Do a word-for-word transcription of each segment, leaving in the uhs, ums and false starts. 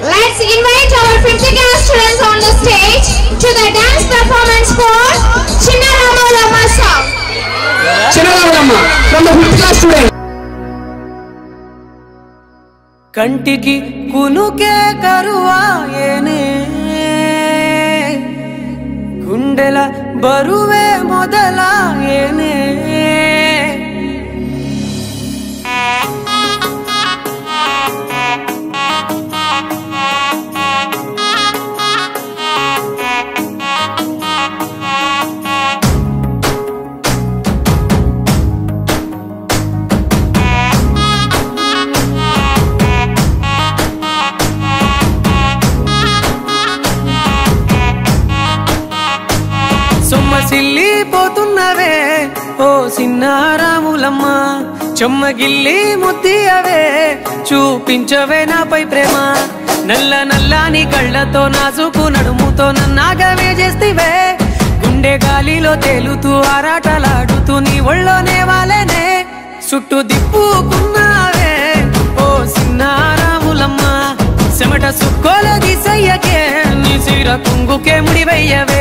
Let's invite our fifty class students on the stage to the dance performance for Chinna Ramulamma song. Chinna Ramulamma from the fifth class student. కంటికి కునుకే కరువాయేనే గుండెల బరువే మొదలాయేనే సొమ్మసిల్లిపోతున్నవే ఓ చిన్నా రాములమ్మ చెమ్మగిల్లి ముద్దియవే చూపించవే నాపై ప్రేమ నల్ల నల్లాని కళ్ళతో నాసుకు నడుముతో నన్నాగవే చేస్తివే గుండె గాలిలో తేలుతూ ఆరాటలాడుతూ నీ ఒళ్ళోనే వాలేనే చుట్టూ దిప్పుకున్నావే ఓ చిన్నా రాములమ్మ చెమట సుక్కోల దిశయ్యకే నీ సిర కుంగుకే ముడివయ్యవే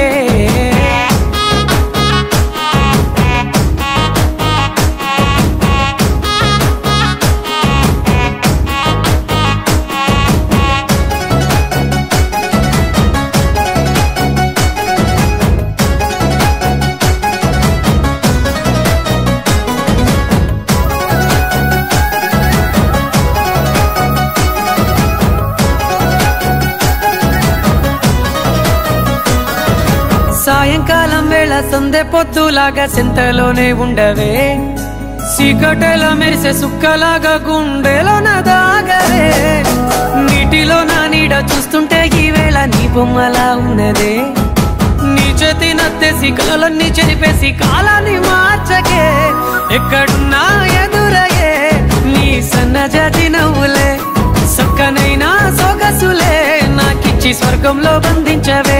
సాయంకాలం వేళ సందె పొద్దులాగా సింతలోనే ఉండవే సీకటెల మెరిసే సుక్కలాగా గుండెలోన దాగవే నీటిలో నా నీడ చూస్తుంటే ఈ వేళ నీ బొమ్మలా ఉన్నదే నీ చేతి నత్తేసి కలలన్నీ చెరిపేసి కాలాన్ని మార్చకే ఎక్కడున్నా ఎదురయ్యే నీ సన్నజాతి నవ్వులే సక్కనైనా సొగసులే నాకిచ్చి స్వర్గంలో బంధించవే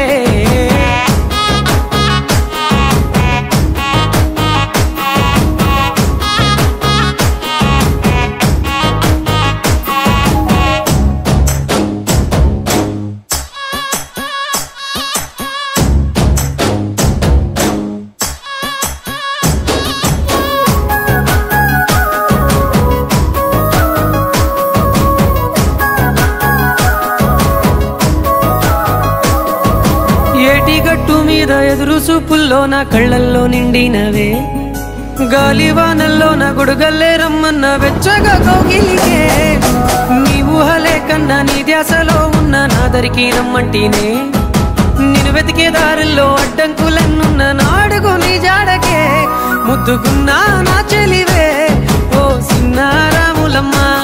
ఏటిగట్టు మీద ఎదురు చూపుల్లో నా కళ్ళల్లో నిండినవే గాలివానల్లో నా గొడుగల్లే రమ్మన్న వెచ్చగా కౌగిలికే నీ ఊహలే కన్నా నీ ధ్యాసలో ఉన్న నాదరికి రమ్మంటేనే నేను వెతికే దారుల్లో అడ్డంకులన్నున్న నాడుగు నీ జాడకే ముద్దుకున్నా నా చెలివే ఓ చిన్నా రాములమ్మ